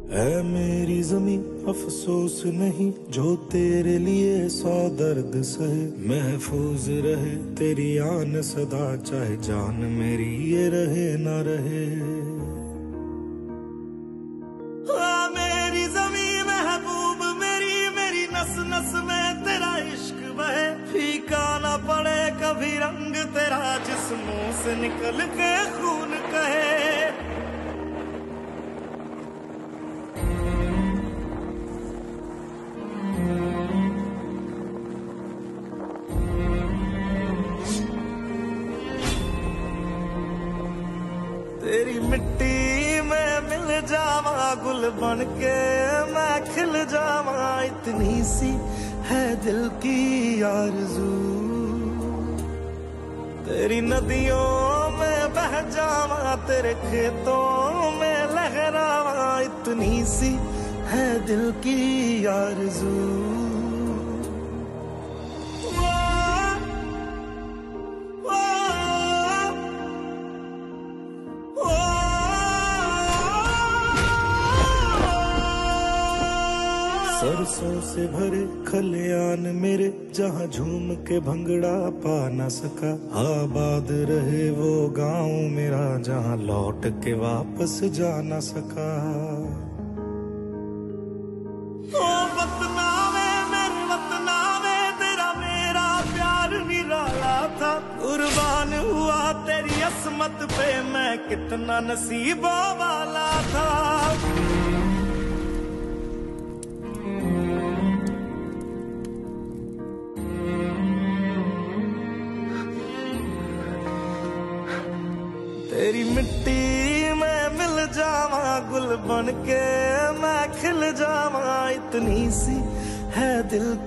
ऐ मेरी ज़मीं अफसोस नहीं जो तेरे लिए 100 दर्द सहे, महफूज रहे तेरी आन सदा चाहे जान मेरी ये रहे ना रहे। मेरी ज़मीं महबूब मेरी, मेरी नस नस में तेरा इश्क बहे, फीका ना पड़े कभी रंग तेरा जिस मुंह से निकल के खून कहे। तेरी मिट्टी में मिल जावा गुल बन के मैं खिल जावा, इतनी सी है दिल की आरज़ू। तेरी नदियों में बह जावा तेरे खेतों में लहरावा, इतनी सी है दिल की आरज़ू। सरसों से भरे खलियान मेरे जहाँ झूम के भंगड़ा पा न सका, आबाद रहे वो गांव मेरा जहाँ लौट के वापस जा न सका। ओ वतनावे मेरे वतनावे तेरा मेरा प्यार निराला था, कुर्बान हुआ तेरी असमत पे मैं कितना नसीबों वाला था। तेरी मिट्टी में मिल जावा गुल बन के मैं खिल जावा, इतनी सी है दिल